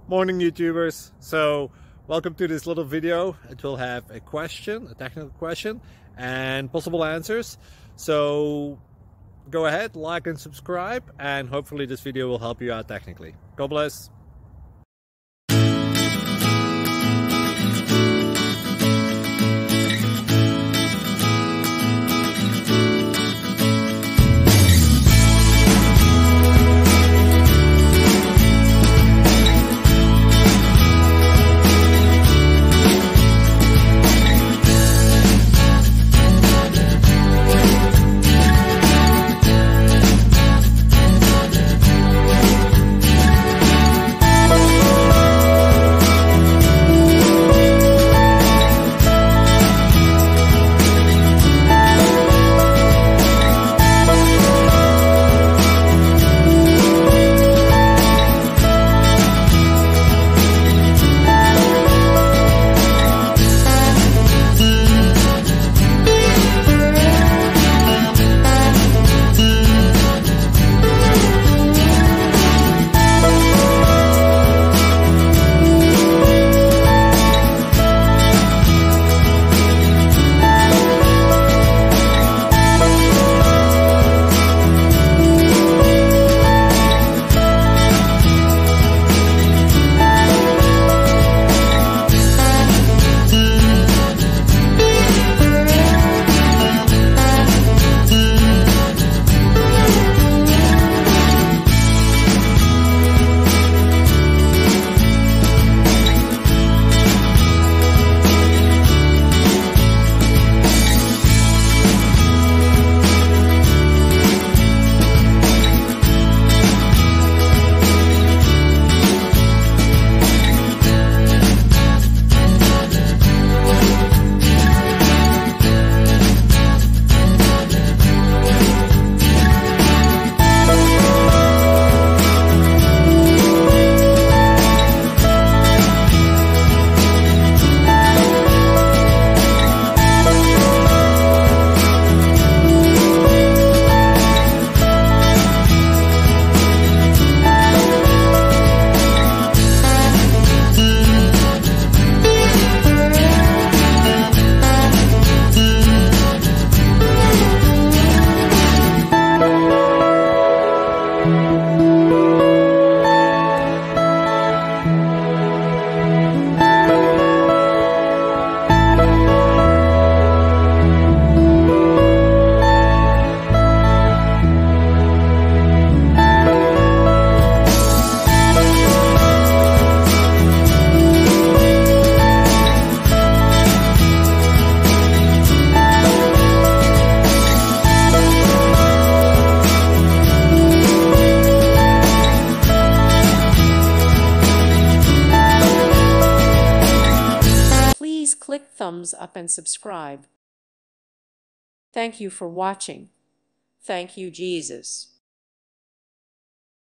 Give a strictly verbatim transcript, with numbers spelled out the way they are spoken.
Morning YouTubers. So welcome to this little video. It will have a question, a technical question, and possible answers. So go ahead, like and subscribe, and hopefully this video will help you out technically. God bless. Click thumbs up and subscribe. Thank you for watching. Thank you, Jesus.